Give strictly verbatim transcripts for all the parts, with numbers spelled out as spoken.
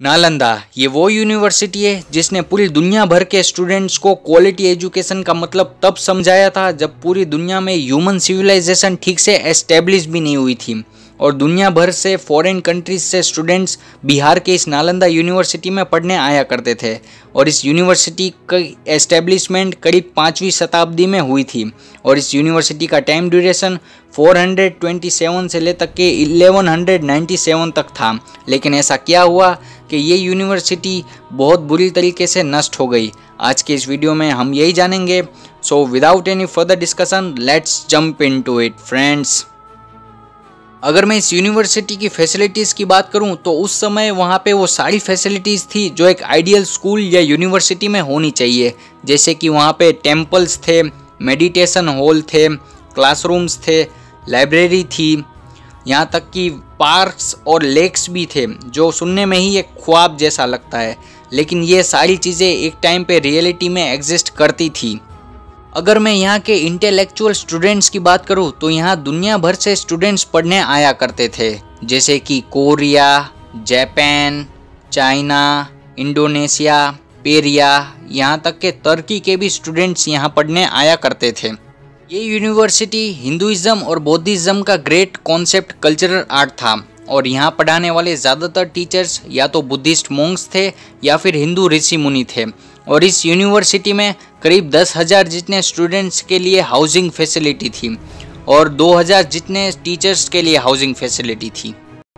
नालंदा ये वो यूनिवर्सिटी है जिसने पूरी दुनिया भर के स्टूडेंट्स को क्वालिटी एजुकेशन का मतलब तब समझाया था जब पूरी दुनिया में ह्यूमन सिविलाइजेशन ठीक से एस्टेब्लिश भी नहीं हुई थी और दुनिया भर से फॉरेन कंट्रीज से स्टूडेंट्स बिहार के इस नालंदा यूनिवर्सिटी में पढ़ने आया करते थे। और इस यूनिवर्सिटी की एस्टेब्लिशमेंट करीब पाँचवीं शताब्दी में हुई थी और इस यूनिवर्सिटी का टाइम ड्यूरेशन चार सौ सत्ताईस से ले तक के ग्यारह सौ सत्तानवे तक था। लेकिन ऐसा क्या हुआ कि ये यूनिवर्सिटी बहुत बुरी तरीके से नष्ट हो गई। आज के इस वीडियो में हम यही जानेंगे। So without any further discussion let's jump into it friends. अगर मैं इस यूनिवर्सिटी की फैसिलिटीज़ की बात करूं तो उस समय वहां पे वो सारी फैसिलिटीज़ थी जो एक आइडियल स्कूल या यूनिवर्सिटी में होनी चाहिए। जैसे कि वहां पे टेम्पल्स थे, मेडिटेशन हॉल थे, क्लासरूम्स थे, लाइब्रेरी थी, यहाँ तक कि पार्क्स और लेक्स भी थे, जो सुनने में ही एक ख्वाब जैसा लगता है। लेकिन ये सारी चीज़ें एक टाइम पे रियलिटी में एग्जिस्ट करती थी। अगर मैं यहाँ के इंटेलेक्चुअल स्टूडेंट्स की बात करूँ तो यहाँ दुनिया भर से स्टूडेंट्स पढ़ने आया करते थे, जैसे कि कोरिया, जापान, चाइना, इंडोनेशिया, पेरिया, यहाँ तक के तुर्की के भी स्टूडेंट्स यहाँ पढ़ने आया करते थे। ये यूनिवर्सिटी हिंदुइज्म और बौद्धिज्म का ग्रेट कॉन्सेप्ट कल्चरल आर्ट था और यहाँ पढ़ाने वाले ज़्यादातर टीचर्स या तो बुद्धिस्ट मोंक्स थे या फिर हिंदू ऋषि मुनि थे। और इस यूनिवर्सिटी में करीब दस हज़ार जितने स्टूडेंट्स के लिए हाउसिंग फैसिलिटी थी और दो हज़ार जितने टीचर्स के लिए हाउसिंग फैसिलिटी थी।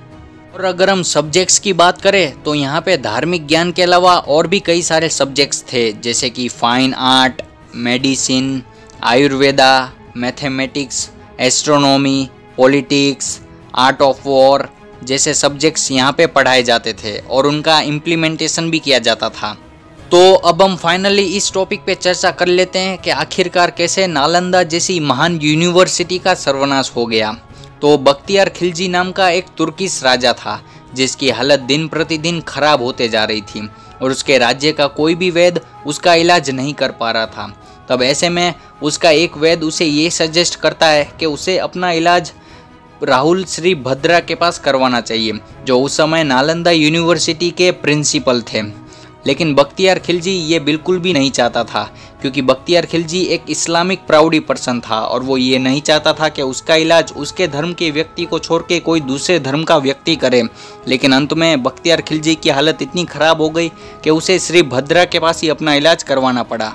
और अगर हम सब्जेक्ट्स की बात करें तो यहाँ पे धार्मिक ज्ञान के अलावा और भी कई सारे सब्जेक्ट्स थे, जैसे कि fine art, medicine, Ayurveda, mathematics, astronomy, politics, art of war जैसे सब्जेक्ट्स यहाँ पे पढ़ाए जाते थे और उनका इम्प्लीमेंटेशन भी किया जाता था। तो अब हम फाइनली इस टॉपिक पे चर्चा कर लेते हैं कि आखिरकार कैसे नालंदा जैसी महान यूनिवर्सिटी का सर्वनाश हो गया। तो बख्तियार खिलजी नाम का एक तुर्किश राजा था जिसकी हालत दिन प्रतिदिन खराब होते जा रही थी और उसके राज्य का कोई भी वैद्य उसका इलाज नहीं कर पा रहा था। तब ऐसे में उसका एक वैद्य उसे ये सजेस्ट करता है कि उसे अपना इलाज राहुल श्री भद्रा के पास करवाना चाहिए, जो उस समय नालंदा यूनिवर्सिटी के प्रिंसिपल थे। लेकिन बख्तियार खिलजी ये बिल्कुल भी नहीं चाहता था, क्योंकि बख्तियार खिलजी एक इस्लामिक प्राउडी पर्सन था और वो ये नहीं चाहता था कि उसका इलाज उसके धर्म के व्यक्ति को छोड़ के कोई दूसरे धर्म का व्यक्ति करे। लेकिन अंत में बख्तियार खिलजी की हालत इतनी ख़राब हो गई कि उसे श्री भद्रा के पास ही अपना इलाज करवाना पड़ा।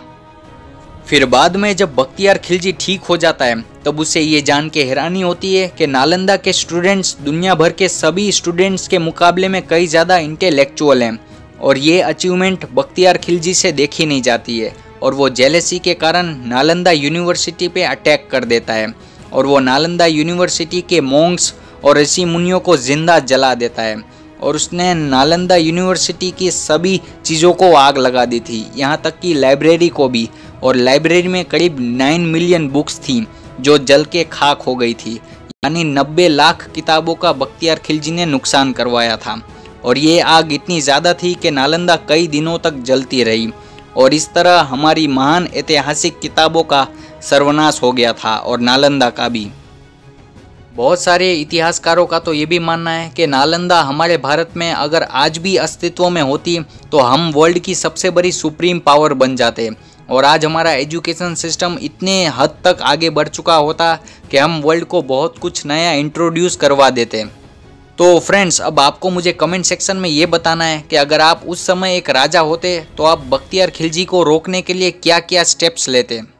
फिर बाद में जब बख्तियार खिलजी ठीक हो जाता है तब उसे ये जान के हैरानी होती है कि नालंदा के स्टूडेंट्स दुनिया भर के सभी स्टूडेंट्स के मुकाबले में कई ज़्यादा इंटेलेक्चुअल हैं और ये अचीवमेंट बख्तियार खिलजी से देखी नहीं जाती है और वो जेलसी के कारण नालंदा यूनिवर्सिटी पे अटैक कर देता है और वो नालंदा यूनिवर्सिटी के मोंक्स और ऋषि मुनियों को जिंदा जला देता है और उसने नालंदा यूनिवर्सिटी की सभी चीज़ों को आग लगा दी थी, यहाँ तक कि लाइब्रेरी को भी। और लाइब्रेरी में करीब नौ मिलियन बुक्स थी जो जल के खाक हो गई थी, यानी नब्बे लाख किताबों का बख्तियार खिलजी ने नुकसान करवाया था। और ये आग इतनी ज़्यादा थी कि नालंदा कई दिनों तक जलती रही और इस तरह हमारी महान ऐतिहासिक किताबों का सर्वनाश हो गया था और नालंदा का भी। बहुत सारे इतिहासकारों का तो ये भी मानना है कि नालंदा हमारे भारत में अगर आज भी अस्तित्व में होती तो हम वर्ल्ड की सबसे बड़ी सुप्रीम पावर बन जाते और आज हमारा एजुकेशन सिस्टम इतने हद तक आगे बढ़ चुका होता कि हम वर्ल्ड को बहुत कुछ नया इंट्रोड्यूस करवा देते। तो फ्रेंड्स, अब आपको मुझे कमेंट सेक्शन में ये बताना है कि अगर आप उस समय एक राजा होते तो आप बख्तियार खिलजी को रोकने के लिए क्या क्या स्टेप्स लेते।